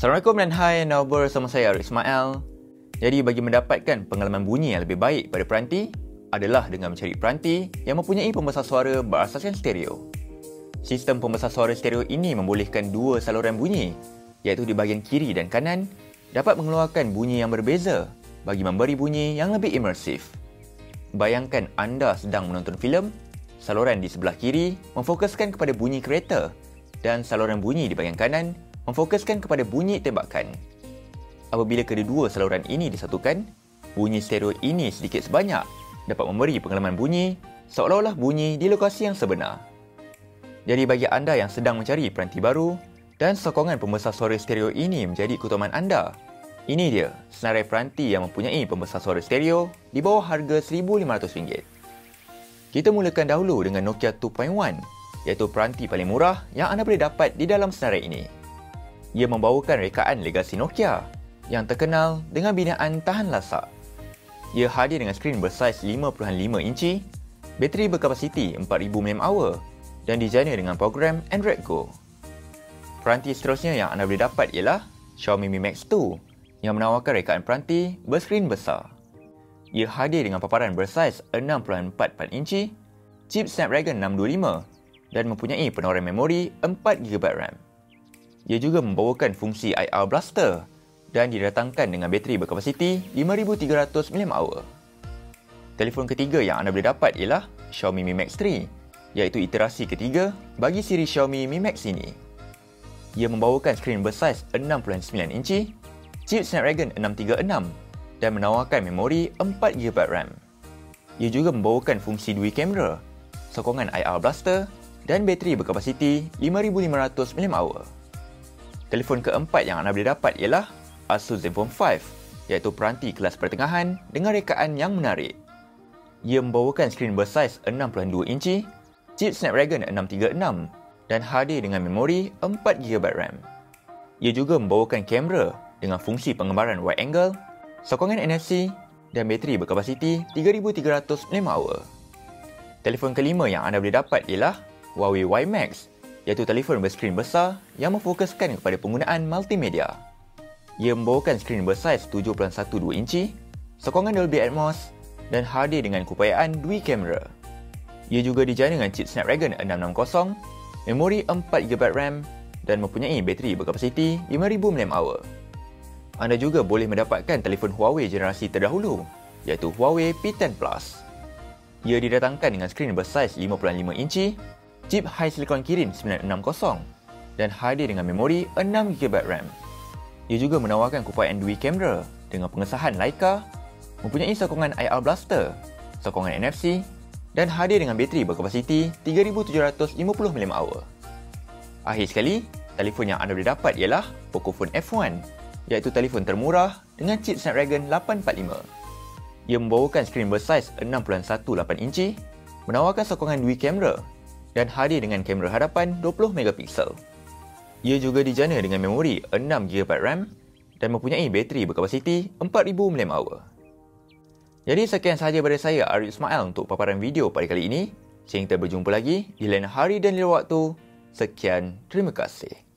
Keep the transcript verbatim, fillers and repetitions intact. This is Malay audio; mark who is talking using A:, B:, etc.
A: Assalamualaikum dan hai, now bersama saya Arif Ismail. Jadi bagi mendapatkan pengalaman bunyi yang lebih baik pada peranti adalah dengan mencari peranti yang mempunyai pembesar suara berasaskan stereo. Sistem pembesar suara stereo ini membolehkan dua saluran bunyi, iaitu di bahagian kiri dan kanan, dapat mengeluarkan bunyi yang berbeza bagi memberi bunyi yang lebih imersif. Bayangkan anda sedang menonton filem, saluran di sebelah kiri memfokuskan kepada bunyi kereta dan saluran bunyi di bahagian kanan memfokuskan kepada bunyi tembakan. Apabila kedua-dua saluran ini disatukan, bunyi stereo ini sedikit sebanyak dapat memberi pengalaman bunyi seolah-olah bunyi di lokasi yang sebenar. Jadi bagi anda yang sedang mencari peranti baru dan sokongan pembesar suara stereo ini menjadi keutamaan anda, ini dia senarai peranti yang mempunyai pembesar suara stereo di bawah harga seribu lima ratus ringgit. Kita mulakan dahulu dengan Nokia dua titik satu, iaitu peranti paling murah yang anda boleh dapat di dalam senarai ini. Ia membawakan rekaan legasi Nokia yang terkenal dengan binaan tahan lasak. Ia hadir dengan skrin bersaiz lima perpuluhan lima inci, bateri berkapasiti empat ribu miliampere hour dan dijana dengan program Android Go. Peranti seterusnya yang anda boleh dapat ialah Xiaomi Mi Max dua yang menawarkan rekaan peranti berskrin besar. Ia hadir dengan paparan bersaiz enam perpuluhan empat puluh empat inci, chip Snapdragon enam dua lima dan mempunyai penawaran memori empat gigabyte RAM. Ia juga membawakan fungsi I R Blaster dan didatangkan dengan bateri berkapasiti lima ribu tiga ratus miliampere hour. Telefon ketiga yang anda boleh dapat ialah Xiaomi Mi Max tiga, iaitu iterasi ketiga bagi siri Xiaomi Mi Max ini. Ia membawakan skrin bersaiz enam perpuluhan sembilan inci, chip Snapdragon enam tiga enam dan menawarkan memori empat gigabyte RAM. Ia juga membawakan fungsi dual kamera, sokongan I R Blaster dan bateri berkapasiti lima ribu lima ratus miliampere hour. Telefon keempat yang anda boleh dapat ialah Asus Zenfone lima, iaitu peranti kelas pertengahan dengan rekaan yang menarik. Ia membawakan skrin bersaiz enam perpuluhan dua inci, chip Snapdragon enam tiga enam dan hadir dengan memori empat gigabyte RAM. Ia juga membawakan kamera dengan fungsi penggambaran wide angle, sokongan N F C dan bateri berkapasiti tiga ribu tiga ratus miliampere hour. Telefon kelima yang anda boleh dapat ialah Huawei Y Max, iaitu telefon berskrin besar yang memfokuskan kepada penggunaan multimedia. Ia membawakan skrin bersaiz tujuh perpuluhan satu dua inci, sokongan Dolby Atmos dan hadir dengan keupayaan dual kamera. Ia juga dijana dengan chip Snapdragon enam enam kosong, memori empat gigabyte RAM dan mempunyai bateri berkapasiti lima ribu miliampere hour. Anda juga boleh mendapatkan telefon Huawei generasi terdahulu, iaitu Huawei P sepuluh Plus. Ia didatangkan dengan skrin bersaiz lima perpuluhan lima inci, chip High Silicon Kirin sembilan enam kosong dan hadir dengan memori enam gigabyte RAM. Ia juga menawarkan keupayaan dual kamera dengan pengesahan Leica, mempunyai sokongan I R Blaster, sokongan N F C dan hadir dengan bateri berkapasiti tiga ribu tujuh ratus lima puluh miliampere hour. Akhir sekali, telefon yang anda boleh dapat ialah Pocophone F satu, iaitu telefon termurah dengan chip Snapdragon lapan empat lima. Ia membawakan skrin bersaiz enam perpuluhan satu lapan inci, menawarkan sokongan dual kamera dan hadir dengan kamera hadapan dua puluh megapiksel. Ia juga dijana dengan memori enam gigabyte RAM dan mempunyai bateri berkapasiti empat ribu miliampere hour. Jadi sekian sahaja daripada saya Arif Ismail untuk paparan video pada kali ini. Sehingga kita berjumpa lagi di lain hari dan lain waktu. Sekian, terima kasih.